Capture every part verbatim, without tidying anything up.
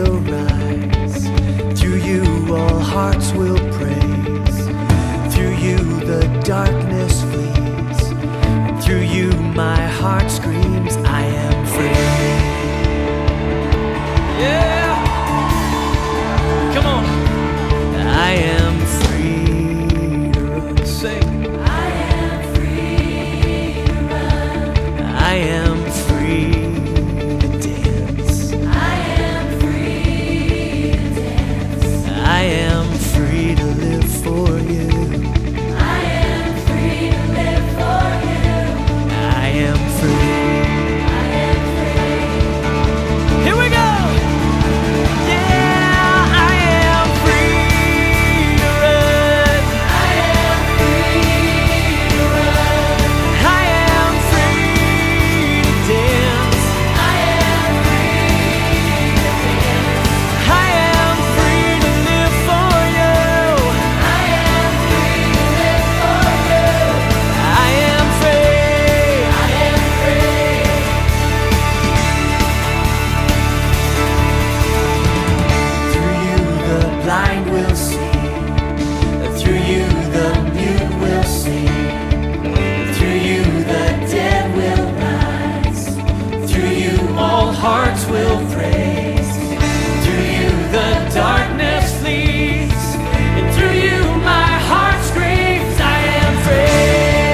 will rise. Through you all hearts will praise. Through you the darkness flees. Through you my heart screams, I am free. Yeah! Come on! I am free to run. Sing. I am free to run. I am free to dance. I am free to dance. I am free to live for you. I am free to live for you. I am free. I am free. Here we go! Yeah, I am free to run. I am free to run. I am free to dance. I am free to dance. I am free to live for you. I am free to live for you. I am free. I am free. Through you the blind will see. Through you the mute will sing. Through you the dead will rise. Through you all hearts will praise. Through you the darkness flees. And through you my heart screams, I am free.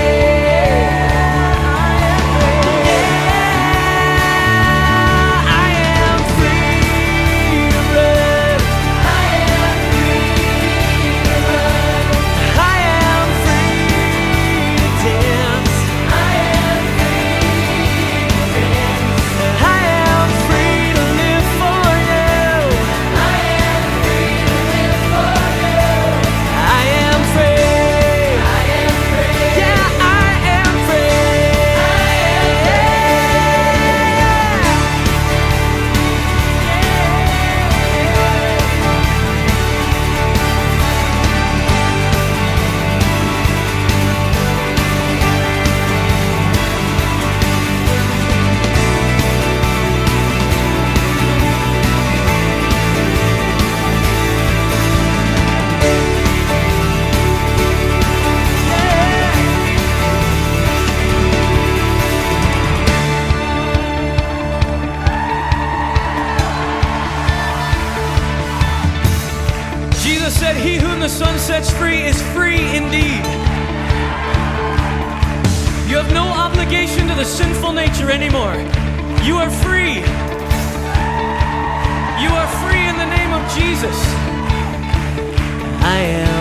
Yeah, I am free to run. I am free to run. I am free to dance. I am free to dance. I am free to live for you. I am free to live for you. I am free. I am free. Yeah, I am free. I Jesus said, he whom the Son sets free is free indeed. You have no obligation to the sinful nature anymore. You are free. You are free in the name of Jesus. I am